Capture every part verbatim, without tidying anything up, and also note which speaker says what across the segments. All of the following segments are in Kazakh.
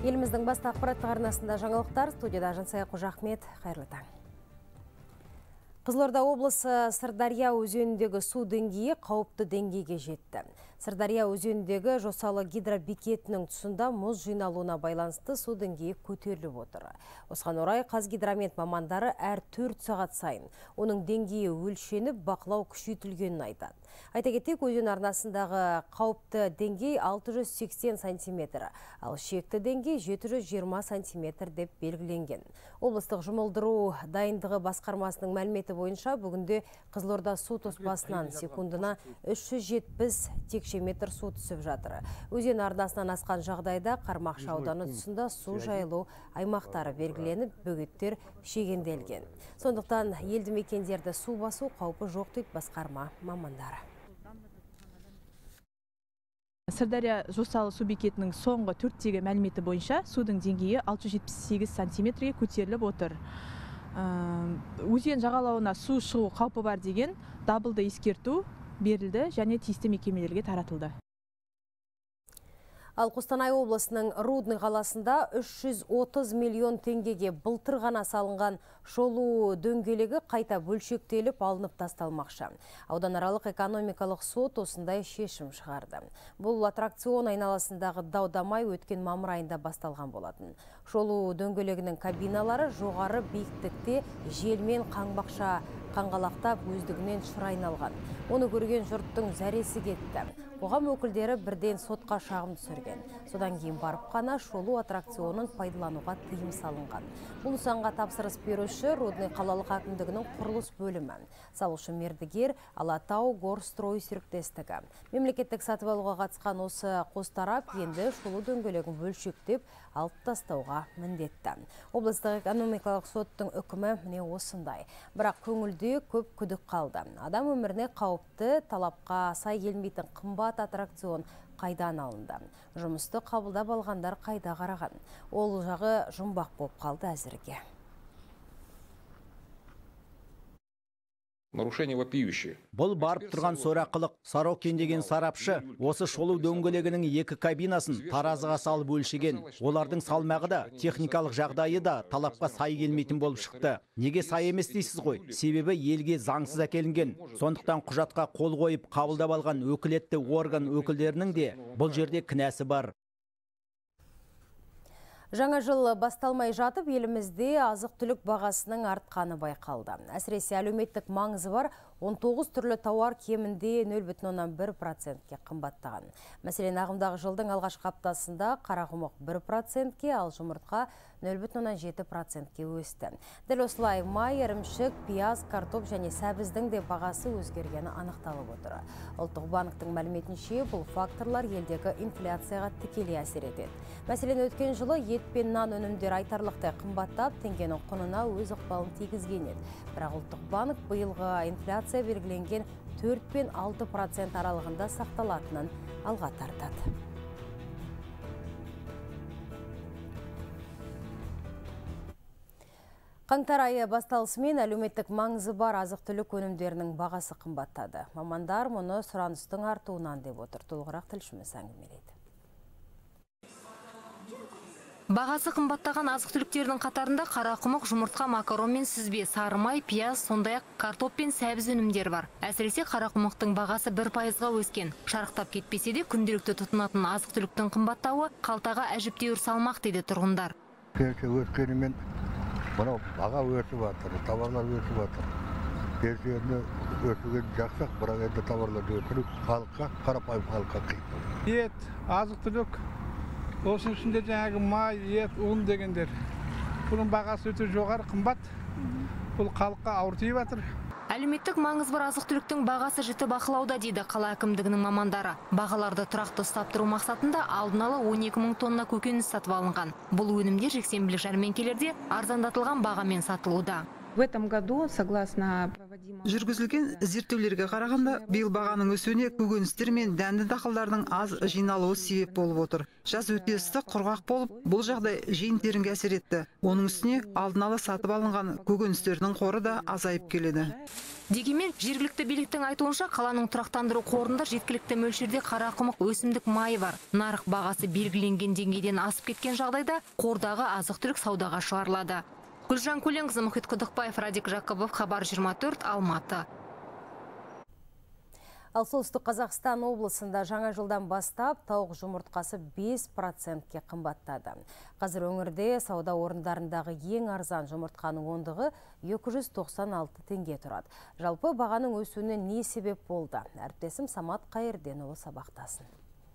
Speaker 1: Еліміздің басты ақпараттық арнасында жаңалықтар, студияда Жансая Қожахмет, қайырлы таң. Қызылорда облысы Сырдария өзеніндегі су деңгейі қауіпті деңгейге жетті. Сырдария өзеніндегі Жосалы гидробекетінің тұсында мұз жиналуына байланысты су деңгейі көтеріліп отыр. Осыған орай Қазгидромет мамандары әр төрт сағат сайын оның деңгейі өлшеніп, бақылау күшейтілгенін айтады. Айта кетейік, өзен арнасындағы қауіпті деңгей алты жүз сексен сантиметр, ал шекті деңгей жеті жүз жиырма сантиметр деп белгіленген. Облыстық жұмылдыру дайындығы басқармасының мәліметі бойынша бүгінде Қызылорда су тоспасынан секундына үш жүз жетпіс текше метр су түсіп жатыр. Өзен арнасынан асқан жағдайда Қармақшы ауданы тұсында су жайылу аймақтары белгіленіп, бөгеттер шегенделген. Сондықтан елді мекендерді су басу қаупі жоқ дейді басқарма мамандары.
Speaker 2: Сырдария Жосалы су бекетінің соңғы төрттегі мәліметі бойынша судың деңгейі алты жүз жетпіс сегіз сантиметрге көтеріліп отыр. Өзен жағалауына су шығу қаупі бар деген дабылды ескерту берілді және тиісті мекемелерге таратылды.
Speaker 1: Ал Қостанай облысының Рудный қаласында үш жүз отыз миллион теңгеге былтыр ғана салынған шолу дөңгелегі қайта бөлшектеліп алынып тасталмақшы. Ауданаралық экономикалық сот осындай шешім шығарды. Бұл аттракцион айналасындағы дау-дамай өткен мамыр айында басталған болатын. Шолу дөңгелегінің кабиналары жоғары биіктікте желмен қаңбақша қаңғалақтап өздігінен шыр айналған. Оны көрген жұрттың зәресі кетті. Қоғам өкілдері бірден сотқа шағым түсірген. Содан кейін барып қана шолу аттракционын пайдалануға тыйым салынған. Бұл нысанға тапсырыс беруші Рудный қалалық әкімдігінің құрылыс бөлімі. Салушы мердігер Алатау Горстрой серіктестігі. Мемлекеттік сатып алуға қатысқан осы қос тарап енді шолу дөңгелегін бөлшектеп алып тастауға міндетті. Облыстық экономикалық соттың үкімі міне осындай. Бірақ көңілде көп күдік қалды. Адам өміріне қауіпті, талапқа сай келмейтін қымбат аттракцион қайдан алынды? Жұмысты қабылдап алғандар қайда қараған? Ол жағы жұмбақ болып қалды әзірге.
Speaker 3: Нарушение вопиющее.
Speaker 4: Бұл барып тұрған сорақылық. Сорокин деген сарапшы осы шолу дөңгелегінің екі кабинасын таразыға салып өлшеген. Олардың салмағы да, техникалық жағдайы да талапқа сай келмейтін болып шықты. Неге сай емес дейсіз ғой? Себебі елге заңсыз әкелінген. Сондықтан құжатқа қол қойып қабылдап алған өкілетті орган өкілдерінің де бұл жерде кінәсі бар.
Speaker 1: Жаңа жыл басталмай жатып, елімізде азық-түлік бағасының артқаны байқалды. Әсіресе әлеуметтік маңызы бар он тоғыз түрлі тауар кемінде нөл бүтін оннан бір процентке қымбаттаған. Мәселен, ағымдағы жылдың алғашқы аптасында қарақұмық бір процентке, ал жұмыртқа нөл бүтін оннан жеті процентке өсті. Дәл осылай май, ірімшік, пияз, картоп және сәбіздің де бағасы өзгергені анықталып отыр. Ұлттық банктың мәліметінше, бұл факторлар елдегі инфляцияға тікелей әсер етеді. Мәселен, өткен жылы ет пен нан өнімдері айтарлықтай қымбаттап, теңгенің құнына өз ықпалын тигізген еді. Бірақ ұлттық банк биылғы инфляция белгіленген төрт пен алты процент аралығында сақталатынын алға тартады. Қаңтар айы басталысымен әлеуметтік маңызы бар азық-түлік өнімдерінің бағасы қымбаттады. Мамандар мұны сұраныстың артуынан деп отыр. Толығырақ тілшіміз әңгімелейді.
Speaker 5: Бағасы қымбаттаған азық-түліктердің қатарында қарақұмық, жұмыртқа, макарон мен сүзбе, сары май, пияз, сондай-ақ картоп пен сәбіз өнімдері бар. Әсіресе қарақұмықтың бағасы бір пайызға өскен. Шарықтап кетпесе де күнделікті тұтынатын азық-түліктің қымбаттауы қалтаға әжептеуір салмақ дейді тұрғындар.
Speaker 6: Өскенімен мынау баға өсіп жатыр, тауарлар өсіп жатыр. Персиенді өсіген жақсақ, бірақ енді тауарларды өсіру халыққа, қарапайым халыққа қиын.
Speaker 7: Ет, азық-түлік, осының ішінде жаңағы май, ет, ұн дегендер. Бұның бағасы өте жоғары, қымбат. Бұл халыққа ауыр тиіп жатыр.
Speaker 5: Әлеуметтік маңыз бар азық-түліктің бағасы жіті бақылауда дейді қала әкімдігінің мамандары. Бағаларды тұрақты ұстап тұру мақсатында алдын ала он екі мың тонна көкөніс сатып алынған. Бұл өнімдер жексенбілік жәрмеңкелерде арзандатылған бағамен сатылуда.
Speaker 8: В этом году, согласно
Speaker 3: Жүргізілген зерттеулерге қарағанда, биыл бағаның өсуіне көкөністер мен дәнді дақылдардың аз жиналуы себеп болып отыр. Жаз өте ыстық, құрғақ болып, бұл жағдай жиын-терінге әсер етті. Оның үстіне алдын ала сатып алынған көкөністердің қоры да азайып келеді.
Speaker 5: Дегенмен, жергілікті биліктің айтуынша, қаланың тұрақтандыру қорында жеткілікті мөлшерде қарақұмық өсімдік майы бар. Нарық бағасы белгіленген деңгейден асып кеткен жағдайда, қордағы азық-түлік саудаға шығарылады. Гүлжан Көленқызы, Мұхит Құдықбаев, Радик Жақыбов, Хабар жиырма төрт, Алматы.
Speaker 1: Ал солтүстік Қазақстан облысында жаңа жылдан бастап тауық жұмыртқасы бес процентке қымбаттады. Қазір өңірде сауда орындарындағы ең арзан жұмыртқаның ондығы екі жүз тоқсан алты теңге тұрады. Жалпы бағаның өсуіне не себеп болды? Әріптесім Самат Қайырденұлы сабақтасын.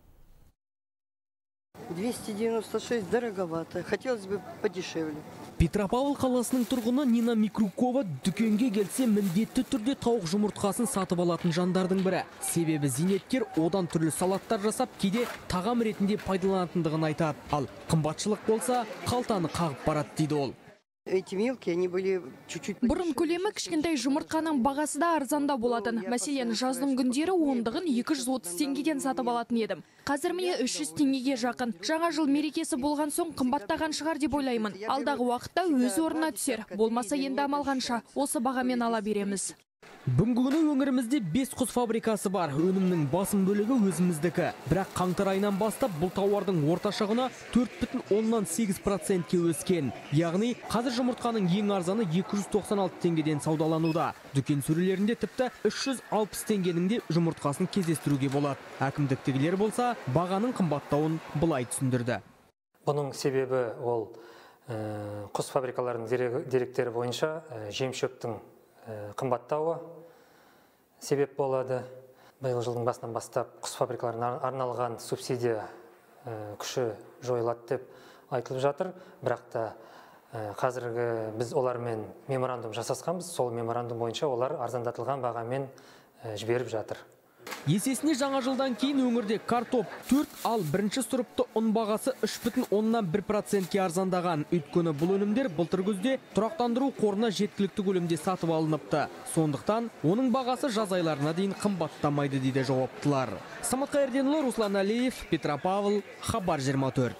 Speaker 8: двести девяносто шесть дороговато, хотелось бы подешевле.
Speaker 9: Петропавл қаласының тұрғыны Нина Микрукова дүкенге келсе міндетті түрде тауық жұмыртқасын сатып алатын жандардың бірі. Себебі зейнеткер одан түрлі салаттар жасап, кейде тағам ретінде пайдаланатындығын айтады. Ал қымбатшылық болса, қалтаны қағып барады дейді ол.
Speaker 8: Эти мелкие, они были чуть-чуть...
Speaker 10: Бұрын көлемі кішкентай жұмыртқаның бағасы да арзанда болатын. Мәселен, жаздың күндері ондығын екі жүз отыз теңгеден сатып алатын едім. Қазір міне үш жүз теңгеге жақын. Жаңа жыл мерекесі болған соң қымбаттаған шығар деп ойлаймын. Алдағы уақытта өз орнына түсер. Болмаса енді амалғанша осы бағамен ала береміз.
Speaker 9: Бүгінгі күні өңірімізде бес құс фабрикасы бар. Өнімнің басым бөлігі өзіміздікі. Бірақ қаңтар айынан бастап бұл тауардың орташа құны төрт бүтін оннан сегіз процентке өскен. Яғни қазір жұмыртқаның ең арзаны екі жүз тоқсан алты теңгеден саудалануда. Дүкен сөрелерінде тіпті үш жүз алпыс теңгенің де жұмыртқасын кездестіруге болады. Әкімдіктегілер болса, бағаның қымбаттауын былай түсіндірді.
Speaker 11: Бұның себебі ол құс фабрикаларының деректері бойынша жем-шөптің қымбаттауы себеп болады. Биыл жылдың басынан бастап құс фабрикаларына арналған субсидия күші жойылады деп айтылып жатыр. Бірақ та қазіргі біз олармен меморандум жасасқанбыз. Сол меморандум бойынша олар арзандатылған бағамен жіберіп жатыр.
Speaker 9: Есесіне жаңа жылдан кейін өңірде картоп төрт, ал бірінші сұрыпты ұн бағасы үш бүтін оннан бір процентке арзандаған. Өйткені бұл өнімдер былтыр күзде тұрақтандыру қорына жеткілікті көлемде сатып алыныпты. Сондықтан оның бағасы жаз айларына дейін қымбаттамайды дейді жауаптылар. Самат Қайырденұлы, Руслан Алиев, Петропавл, Хабар жиырма төрт.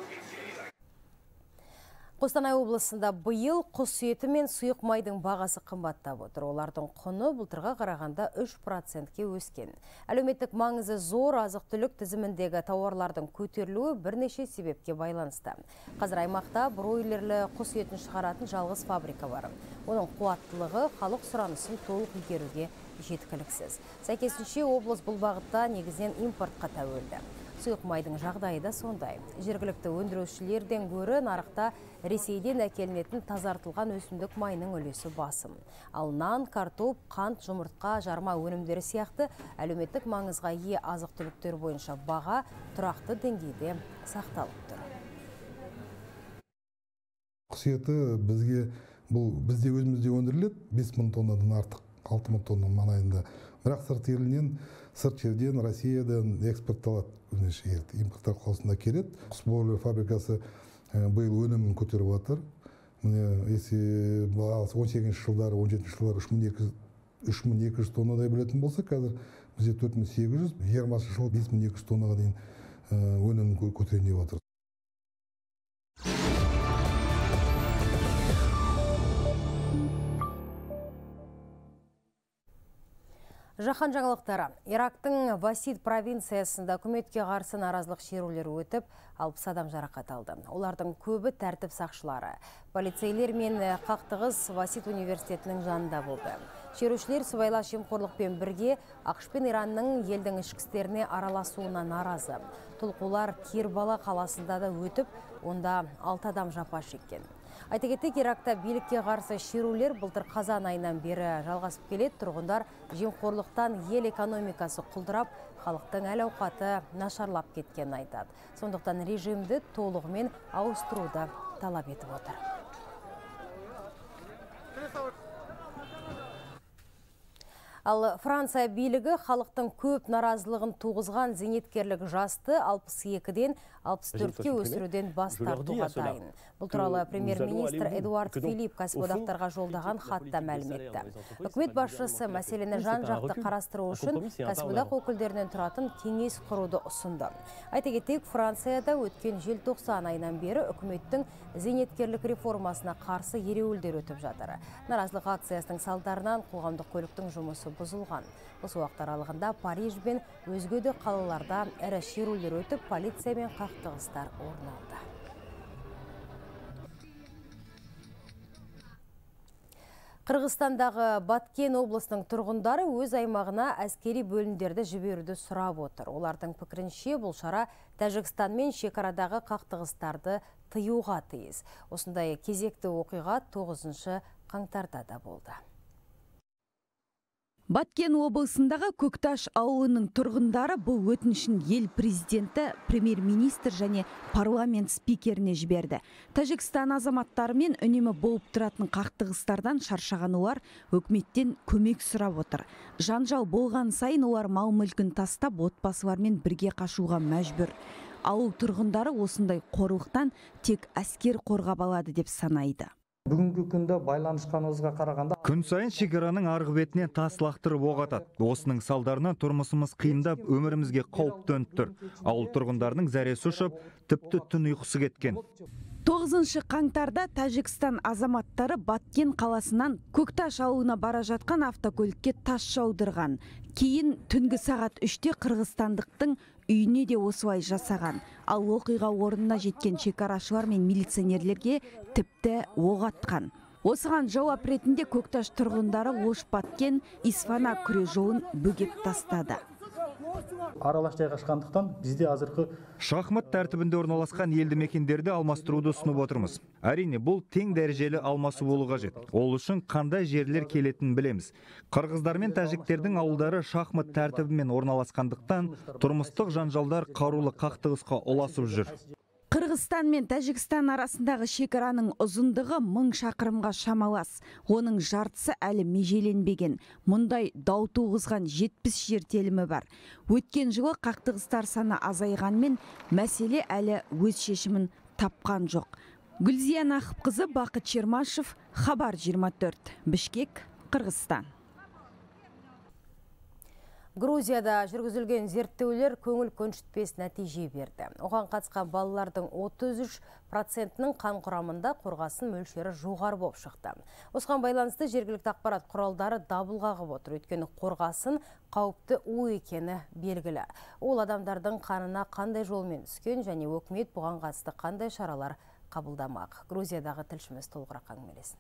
Speaker 1: Қостанай облысында биыл құс еті мен сұйық майдың бағасы қымбаттап отыр. Олардың құны былтырға қарағанда үш процентке өскен. Әлеуметтік маңызы зор азық-түлік тізіміндегі тауарлардың көтерілуі бірнеше себепке байланысты. Қазір аймақта бройлерлі құс етін шығаратын жалғыз фабрика бар. Оның қуаттылығы халық сұранысын толық игеруге жеткіліксіз. Сәйкесінше облыс бұл бағытта негізінен импортқа тәуелді. Сұйық майдың жағдайы да сондай. Жергілікті өндірушілерден гөрі нарықта Ресейден әкелінетін тазартылған өсімдік майының үлесі басым. Ал нан, картоп, қант, жұмыртқа, жарма өнімдері сияқты әлеуметтік маңызға ие азық-түліктер бойынша баға тұрақты деңгейде сақталып тұр.
Speaker 12: Құс еті бізге бұл бізде өзімізде өндіріледі, бес мың тоннадан артық, алты мың тонна маңайында. Бірақ сырт елінен, сырт жерден, Россиядан экспортталады. Импорттар қосында келеді. Құс бройлер фабрикасы биыл өнімін көтеріп жатыр. Если он сегізінші жылдары, он жетінші жылдары үш мың екі жүз тоннадай білетін болса, қазір бізде төрт мың сегіз жүз, жиырмасыншы жыл бес мың екі жүз тоннаға дейін өнімін көтерейін деп жатыр.
Speaker 1: Жаһан жаңалықтары. Ирактың Васид провинциясында үкіметке қарсы наразылық шерулері өтіп, алпыс адам жарақат алды. Олардың көбі тәртіп сақшылары. Полицейлер мен қақтығыс Васид университетінің жанында болды. Шерушілер сыбайлас жемқорлықпен бірге ақш пен Иранның елдің ішкі істеріне араласуына наразы. Тұлқулар Кербала қаласында да өтіп, онда алты адам жапа шеккен. Айта кетейік, Иракта билікке қарсы шерулер былтыр қазан айынан бері жалғасып келеді. Тұрғындар жемқорлықтан ел экономикасы құлдырап, халықтың әл-ауқаты нашарлап кеткенін айтады. Сондықтан режимді толығымен ауыстыруды талап етіп отыр. Ал Франция билігі халықтың көп наразылығын туғызған зейнеткерлік жасты алпыс екіден алпыс төртке өсіруден бас тартуға дайын. Бұл туралы премьер-министр Эдуард Филипп кәсіподақтарға жолдаған хатта мәлім етті. Үкімет басшысы мәселені жан-жақты қарастыру үшін кәсіподақ өкілдерінен тұратын кеңес құруды ұсынды. Айта кетейік, Францияда өткен желтоқсан айынан бері үкіметтің зейнеткерлік реформасына қарсы ереуілдер өтіп жатыр. Наразылық акциясының салдарынан қоғамдық көліктің жұмысы бұзылған. Осы уақыт аралығында Париж бен өзге де қалаларда ірі шерулер өтіп, полиция мен қақтығыстар орын алды. Қырғызстандағы Баткен облысының тұрғындары өз аймағына әскери бөлімдерді жіберуді сұрап отыр. Олардың пікірінше бұл шара Тәжікстанмен шекарадағы қақтығыстарды тыюға тиіс. Осындай кезекті оқиға тоғызыншы қаңтарда да болды.
Speaker 13: Баткен облысындағы Көкташ ауылының тұрғындары бұл өтінішін ел президенті, премьер-министр және парламент спикеріне жіберді. Тәжікстан азаматтарымен үнемі болып тұратын қақтығыстардан шаршаған олар өкіметтен көмек сұрап отыр. Жанжал болған сайын олар мал-мүлкін тастап отбасылармен бірге қашуға мәжбүр. Ауыл тұрғындары осындай қорлықтан тек әскер қорғап алады деп санайды.
Speaker 14: Бүгінгі күнді байланышқанымызға қарағанда
Speaker 15: күн сайын шекараның арғы бетіне тас лақтырып оқ атады. Осының салдарынан тұрмысымыз қиындап, өмірімізге қауіп төніп тұр. Ауыл тұрғындарының зәресі ұшып, тіпті түн ұйқысы кеткен.
Speaker 13: тоғызыншы қаңтарда Тәжікстан азаматтары Баткен қаласынан Көкташ ауылына бара жатқан автокөлікке тас жаудырған. Кейін түнгі сағат үште қырғызстандықтың үйіне де осылай жасаған. Ал оқиға орнына жеткен шекарашылар мен милиционерлерге тіпті оқ атқан. Осыған жауап ретінде Көкташ тұрғындары Ош Баткен Исфана күре жолын бөгеп тастады.
Speaker 14: Аралаш жайғашқандықтан бізде азырқы
Speaker 15: шахмат тәртібінде орналасқан елді мекендерді алмастыруды ұсынып отырмыз. Әрине, бұл тең дәрежелі алмасу болу қажет. Ол үшін қандай жерлер келетінін білеміз. Қырғыздар мен тәжіктердің ауылдары шахмат тәртібімен орналасқандықтан тұрмыстық жанжалдар қарулы қақтығысқа ұласып жүр.
Speaker 13: Қырғызстан мен Тәжікстан арасындағы шекараның ұзындығы мың шақырымға шамалас. Оның жартысы әлі межеленбеген. Мұндай дау туғызған жетпіс жер телімі бар. Өткен жылы қақтығыстар саны азайғанмен, мәселе әлі өз шешімін тапқан жоқ. Гүлзия Нақыпқызы, Бақыт Чермашев, Хабар жиырма төрт, Бішкек, Қырғызстан.
Speaker 1: Грузияда жүргізілген зерттеулер көңіл көншітпес нәтиже берді. Оған қатысқан балалардың отыз үш процентінің қан құрамында қорғасын мөлшері жоғары болып шықты. Осыған байланысты жергілікті ақпарат құралдары дабыл қағып отыр. Өйткені қорғасын қауіпті у екені белгілі. Ол адамдардың қанына қандай жолмен түскен және өкімет бұған қатысты қандай шаралар қабылдамақ. Грузиядағы тілшіміз толығырақ әңгімелесін.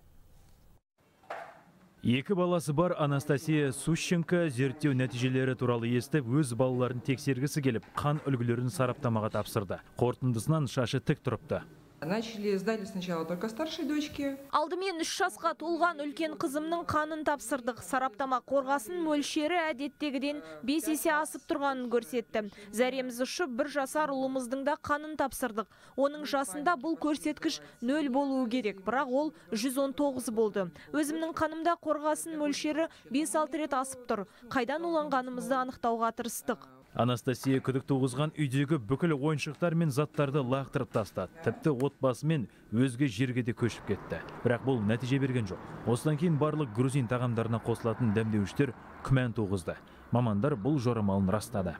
Speaker 16: Екі баласы бар Анастасия Сущенко зерттеу нәтижелері туралы естіп, өз балаларын тексергісі келіп, қан үлгілерін сараптамаға тапсырды. Қорытындысынан шашы тік тұрыпты.
Speaker 17: Начали сдали сначала только старшей дочке.
Speaker 18: Алдымен үш жасқа толған үлкен қызымның қанын тапсырдық. Сараптама қорғасын мөлшері әдеттегіден бес есе асып тұрғанын көрсетті. Зәреміз ұшып, бір жасар ұлымыздың да қанын тапсырдық. Оның жасында бұл көрсеткіш нөл болуы керек, бірақ ол жүз он тоғыз болды. Өзімнің қанымда қорғасын мөлшері бес алты рет асып тұр. Қайдан уланғанымызды анықтауға тырыстық.
Speaker 16: Анастасия күдік туғызған үйдегі бүкіл ойыншықтар мен заттарды лақтырып тастады. Тіпті отбасымен өзге жерге де көшіп кетті. Бірақ бұл нәтиже берген жоқ. Осыдан кейін барлық грузин тағамдарына қосылатын дәмдеуіштер күмән туғызды. Мамандар бұл жорамалын растады.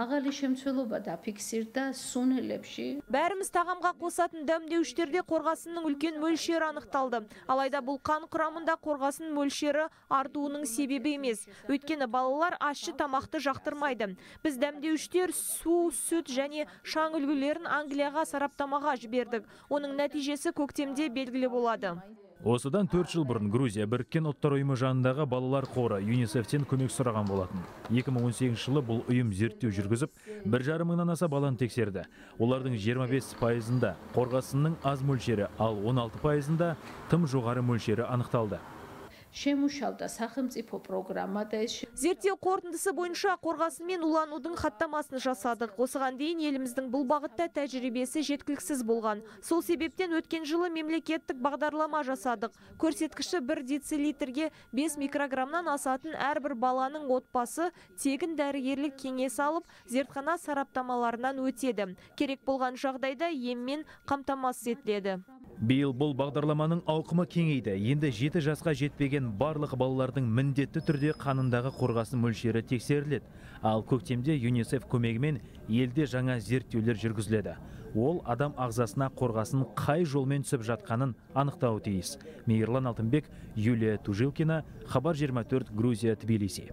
Speaker 18: Бәріміз тағамға қосатын дәмдеуіштерде қорғасынның үлкен мөлшері анықталды. Алайда бұл қан құрамында қорғасын мөлшері артуының себебі емес. Өйткені балалар ащы тамақты жақтырмайды. Біз дәмдеуіштер, су, сүт және шаң үлгілерін Англияға сараптамаға жібердік. Оның нәтижесі көктемде белгілі болады.
Speaker 16: Осыдан төрт жыл бұрын Грузия Біріккен ұлттар ұйымы жанындағы балалар қоры ЮНИСЕФ-тен көмек сұраған болатын. екі мың он сегізінші жылы бұл ұйым зерттеу жүргізіп, бір жарым мыңнан аса баланы тексерді. Олардың жиырма бес пайызында қорғасынның аз мөлшері, ал он алты пайызында тым жоғары мөлшері анықталды.
Speaker 19: შემუშავდა სახელმწიფო პროგრამა და ეს
Speaker 18: Зерттеу қорытындысы бойынша қорғасынмен уланудың хаттамасын жасадық. Осыған дейін еліміздің бұл бағытта тәжірибесі жеткіліксіз болған. Сол себептен өткен жылы мемлекеттік бағдарлама жасадық. Көрсеткіші бір децилитрге бес микрограммнан асатын әрбір баланың отбасы тегін дәрігерлік кеңес алып, зертхана сараптамаларынан өтеді. Керек болған жағдайда еммен қамтамасыз етіледі.
Speaker 16: Биыл бұл бағдарламаның ауқымы кеңейді. Енді жеті жасқа жетпеген барлық балалардың міндетті түрде қанындағы қорғасын мөлшері тексеріледі. Ал көктемде ЮНИСЕФ көмегімен елде жаңа зерттеулер жүргізіледі. Ол адам ағзасына қорғасын қай жолмен түсіп жатқанын анықтауы тиіс. Мейірлан Алтынбек, Юлия Тужилкина, Хабар жиырма төрт, Грузия, Тбилиси.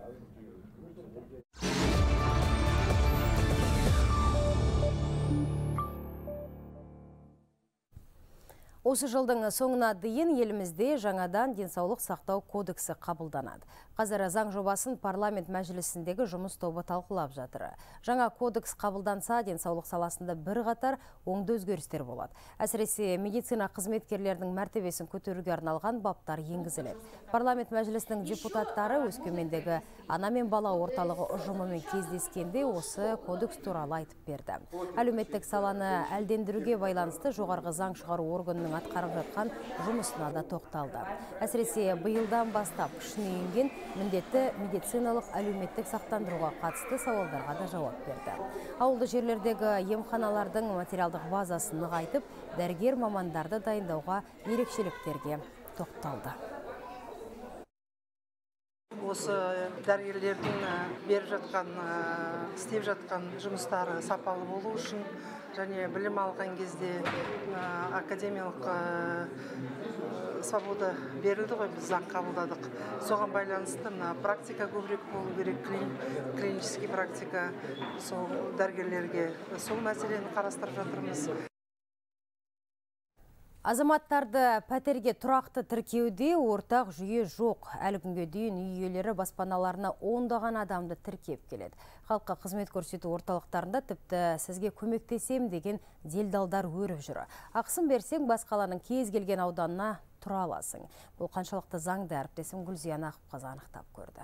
Speaker 1: Осы жылдың соңына дейін елімізде жаңадан денсаулық сақтау кодексі қабылданады. Қазір заң жобасын парламент мәжілісіндегі жұмыс тобы талқылап жатыр. Жаңа кодекс қабылданса, денсаулық саласында бір қатар оңды өзгерістер болады. Әсіресе медицина қызметкерлерінің мәртебесін көтеруге арналған баптар енгізіледі. Парламент мәжілісінің депутаттары Өскемендегі ана мен бала орталығы ұжымымен кездескенде осы кодекс туралы айтып берді. Әлеуметтік саланы әлдендіруге байланысты жоғарғы заң шығару органының атқарып жатқан жұмысына да тоқталды. Әсіресе биылдан бастап күшіне енген міндетті медициналық әлеуметтік сақтандыруға қатысты сауалдарға да жауап берді. Ауылды жерлердегі емханалардың материалдық базасын нығайтып, дәрігер мамандарды дайындауға ерекшеліктерге тоқталды.
Speaker 20: Осы дәрігерлердің беріп жатқан, істеп жатқан жұмыстары сапалы болу үшін және білім алған кезде академиялық свобода берілді ғой, біз заң қабылдадық. Соған байланысты практика көбірек болу керек, клинический практика сол дәрігерлерге. Сол мәселені қарастырып жатырмыз.
Speaker 1: Азаматтарды пәтерге тұрақты тіркеуде ортақ жүйе жоқ. Әлі күнге дейін үй иелері баспаналарына ондаған адамды тіркеп келеді. Халыққа қызмет көрсету орталықтарында тіпті сізге көмектесем деген делдалдар өріп жүр. Ақысын берсең, бас қаланың кез келген ауданына тұра аласың. Бұл қаншалықты заңды, әріптесім Гүлзия Нақыпқызы анықтап көрді.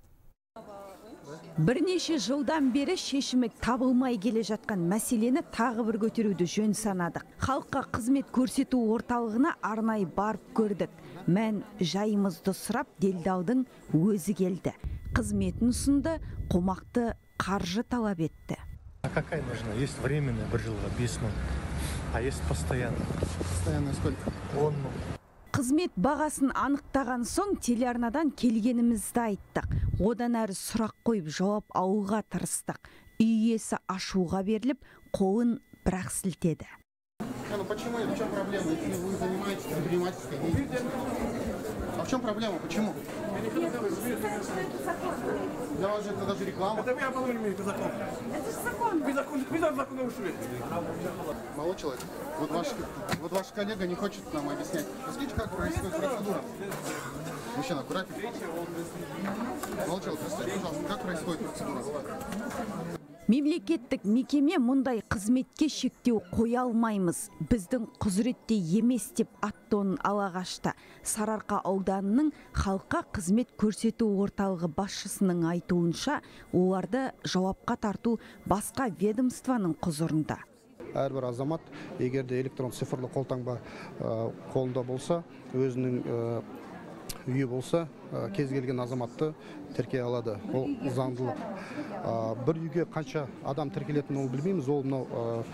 Speaker 13: Бірнеше жылдан бері шешімі табылмай келе жатқан мәселені тағы бір көтеруді жөн санадық. Халыққа қызмет көрсету орталығына арнайы барып көрдік. Мән жайымызды сұрап делдалдың өзі келді. Қызметін ұсынды, қомақты қаржы талап етті.
Speaker 21: А какая нужна? Есть временная бір жылға бес мың, а есть постоянно. Постоянно сколько? он мың.
Speaker 13: Қызмет бағасын анықтаған соң телеарнадан келгенімізді айттық. Одан әрі сұрақ қойып жауап алуға тырыстық. Үй иесі ашуға беріліп, қолын бірақ сілтеді.
Speaker 22: Ну почему? В чем проблема? Если вы занимаетесь предпринимательской деятельностью. А в чем проблема? Почему? Для вас же это даже реклама. Это я по имею закон. Это же закон. Вы закон, вы закон нарушили. Молодой человек, вот ваш, вот ваш коллега не хочет нам объяснять. Расскажите, как происходит процедура. Мужчина, аккуратнее. Молодой человек, расскажите, пожалуйста, как происходит процедура.
Speaker 13: Мемлекеттік мекеме мұндай қызметке шектеу қоя алмаймыз. Біздің құзыретте емес деп аттонын ала қашты. Сарыарқа ауданының халыққа қызмет көрсету орталығы басшысының айтуынша, оларды жауапқа тарту басқа ведомствоның құзырында.
Speaker 22: Әрбір азамат, егер де электрон цифрлы қолтаңба қолында болса, өзінің үйі болса, кез келген азаматты тіркей алады. Ол заңдылық. Бір үйге қанша адам тіркелетінін ол білмейміз. Ол мынау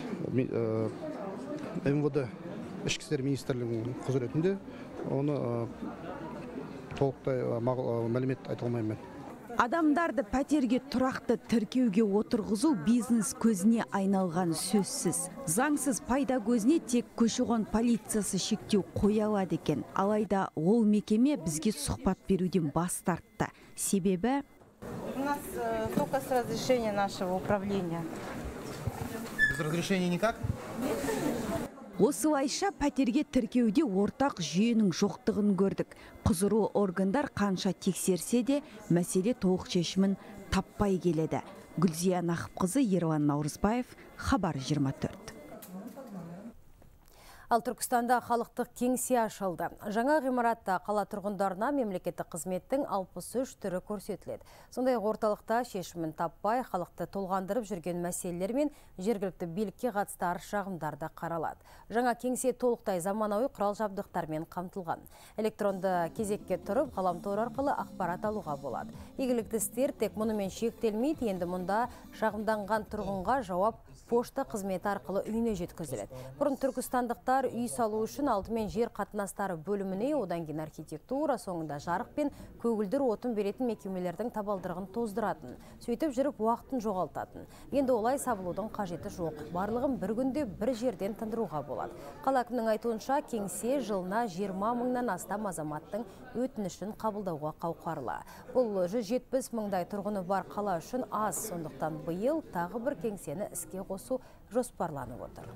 Speaker 22: эм вэ дэ ішкі істер министрлігінің құзыретінде. Оны толықтай мәлімет айта алмаймын.
Speaker 13: Адамдарды пәтерге тұрақты тіркеуге отырғызу бизнес көзіне айналған сөзсіз. Заңсыз пайда көзіне тек көші-қон полициясы шектеу қоя алады екен. Алайда ол мекеме бізге сұхбат беруден бас тартты. Себебі
Speaker 23: у нас только с разрешения нашего управления.
Speaker 22: Без разрешения никак?
Speaker 13: Осылайша пәтерге тіркеуде ортақ жүйенің жоқтығын көрдік. Құзырлы органдар қанша тексерсе де, мәселе толық шешімін таппай келеді. Гүлзия Нақыпқызы, Ерлан Наурызбаев, Хабар жиырма төрт.
Speaker 1: Ал Түркістанда халықтық кеңсе ашылды. Жаңа ғимаратта қала тұрғындарына мемлекеттік қызметтің алпыс үш түрі көрсетіледі. Сондай орталықта шешімін таппай, халықты толғандырып жүрген мәселелер мен жергілікті билікке қатысты арыз шағымдар да қаралады. Жаңа кеңсе толықтай заманауи құрал жабдықтармен қамтылған. Электронды кезекке тұрып, ғаламтор арқылы ақпарат алуға болады. Игілікті істер тек мұнымен шектелмейді, енді мұнда шағымданған тұрғынға жауап пошта қызметі арқылы үйіне жеткізіледі. Бұрын түркістандықтар үй салу үшін алдымен жер қатынастары бөліміне, одан кейін архитектура, соңында жарық пен көгілдір отын беретін мекемелердің табалдырығын тоздыратын, сөйтіп жүріп уақытын жоғалтатын. Енді олай сабылудың қажеті жоқ. Барлығын бір күнде бір жерден тындыруға болады. Қала әкімінің айтуынша, кеңсе жылына жиырма мыңнан астам азаматтың өтінішін қабылдауға қауқарлы. Бұл жүз жетпіс мыңдай тұрғыны бар қала үшін аз, сондықтан биыл тағы бір кеңсені іске қосу жоспарланып отыр.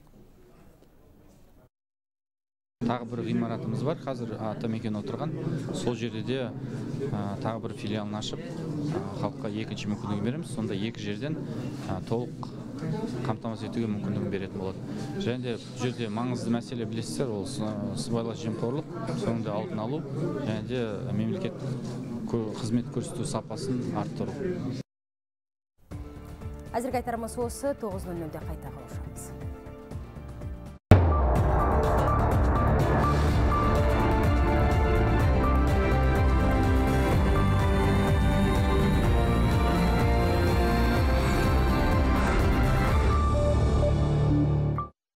Speaker 2: Тағы бір ғимаратымыз бар, қазір атамекен отырған. Сол жерде де тағы бір филиалын ашып, халыққа екінші мүмкіндігін береміз. Сонда екі жерден толық қамтамасыз етуге мүмкіндігін беретін болады. Және де бұл жерде маңызды мәселе білесіздер, ол сыбайлас жемқорлық, соңында алдын алу, және де мемлекет қызмет көрсету сапасын арттыру.
Speaker 1: Әзірге айтарымыз осы, тоғыз нөл нөлде қайта қауышамыз.